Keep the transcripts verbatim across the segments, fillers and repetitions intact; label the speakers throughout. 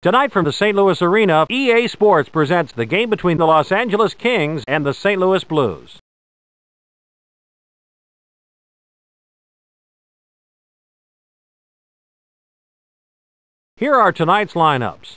Speaker 1: Tonight from the Saint Louis Arena, E A Sports presents the game between the Los Angeles Kings and the Saint Louis Blues. Here are tonight's lineups.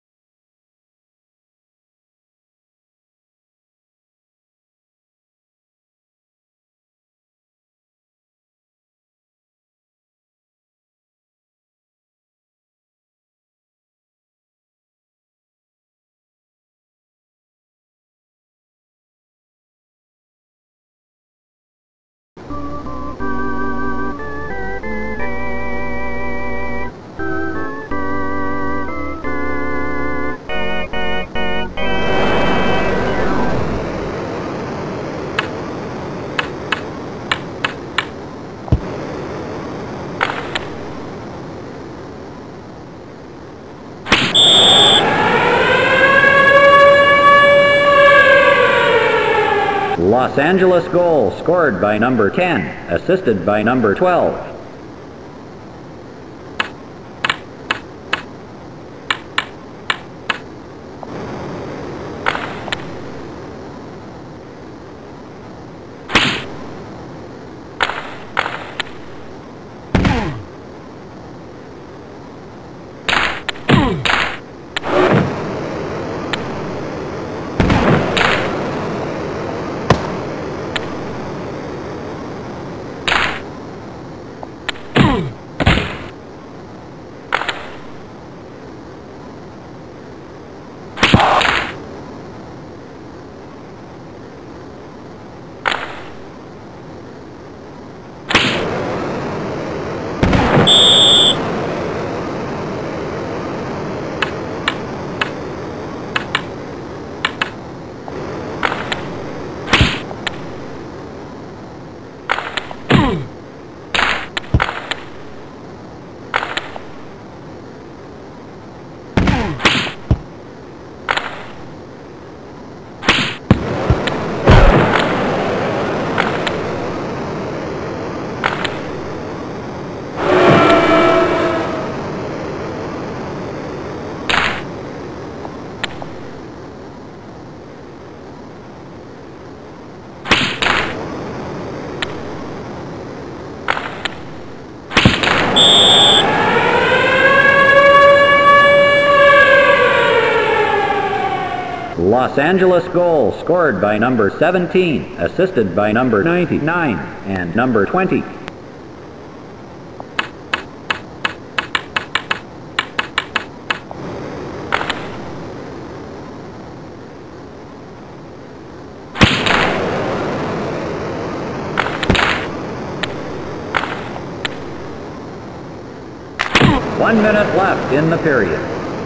Speaker 2: Los Angeles goal scored by number ten, assisted by number twelve. Los Angeles goal scored by number seventeen, assisted by number ninety-nine and number twenty. One minute left in the period.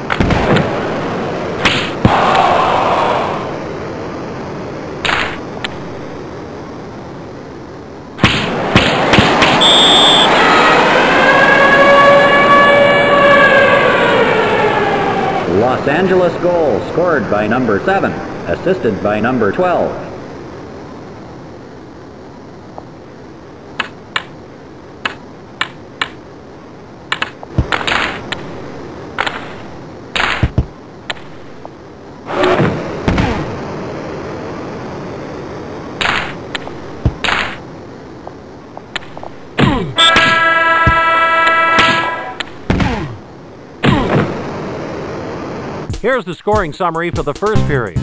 Speaker 2: Los Angeles goal scored by number seven, assisted by number twelve.
Speaker 1: Here's the scoring summary for the first period.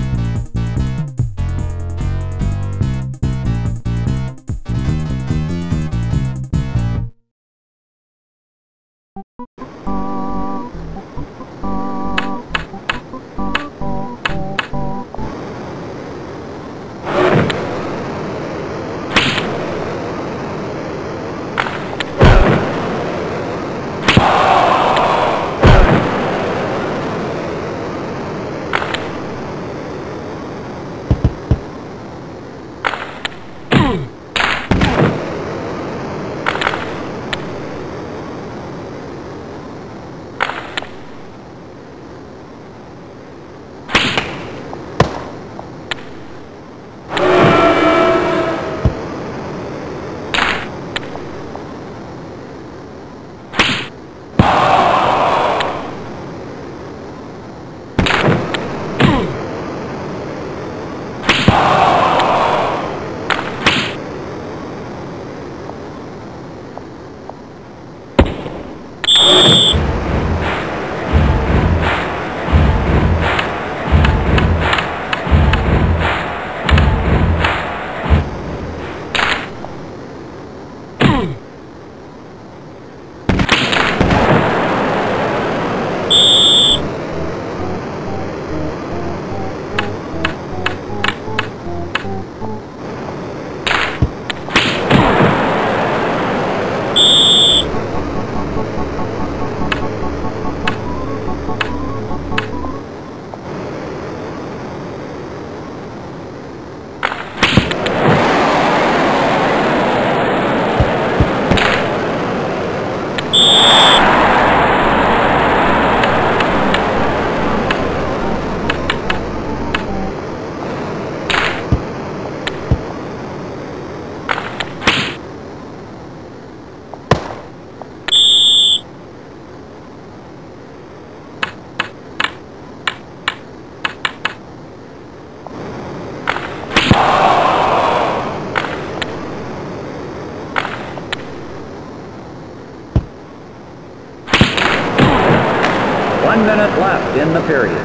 Speaker 2: One minute left in the period.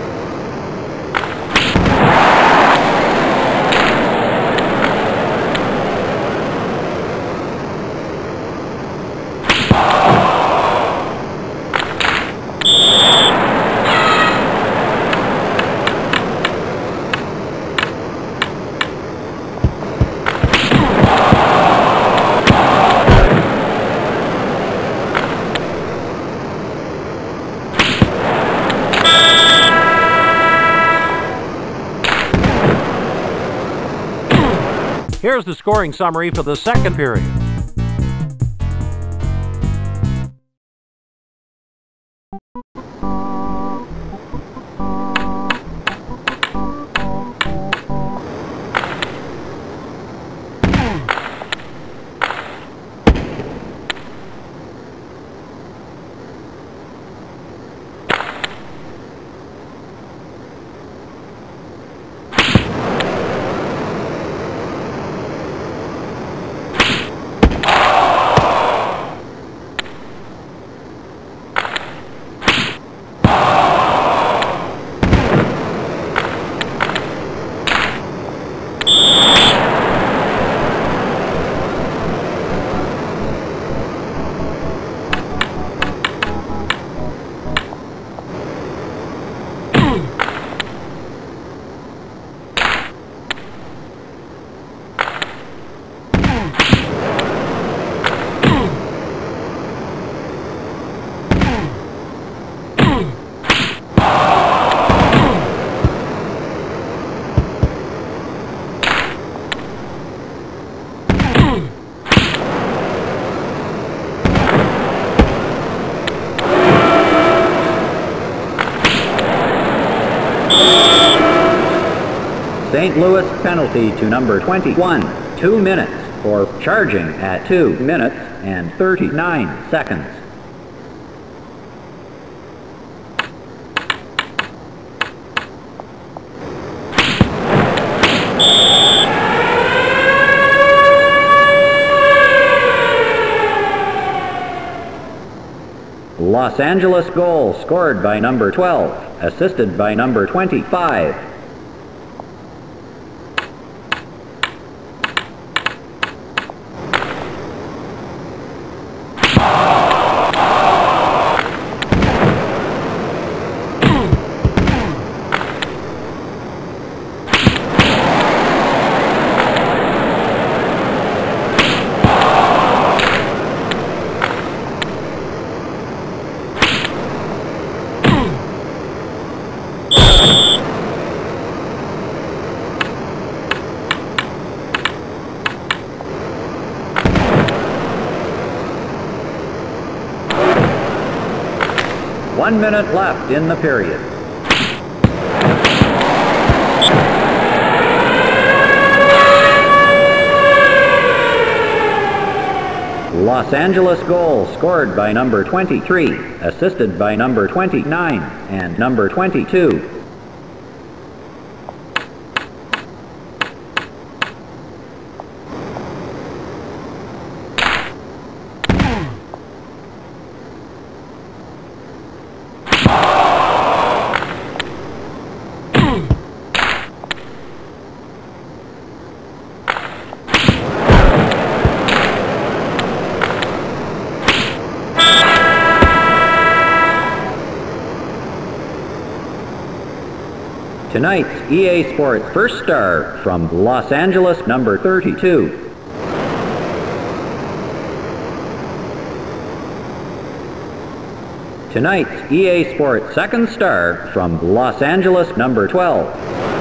Speaker 1: Here's the scoring summary for the second period.
Speaker 2: Saint Louis penalty to number twenty-one, two minutes for charging at two minutes and thirty-nine seconds. Los Angeles goal scored by number twelve, assisted by number twenty-five. One minute left in the period. Los Angeles goal scored by number twenty-three, assisted by number twenty-nine and number twenty-two. Tonight's E A Sports first star from Los Angeles, number thirty-two. Tonight's E A Sports second star from Los Angeles, number twelve.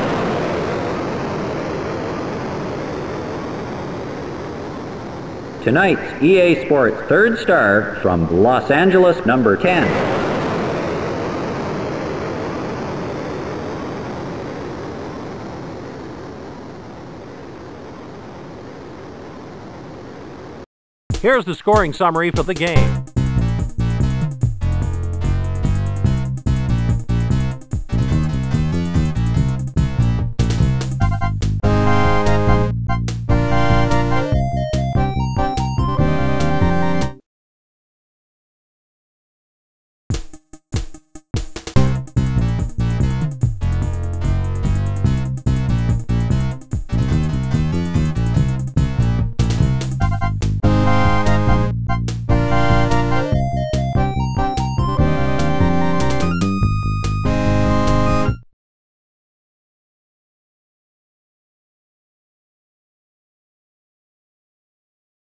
Speaker 2: Tonight's E A Sports third star from Los Angeles, number ten.
Speaker 1: Here's the scoring summary for the game.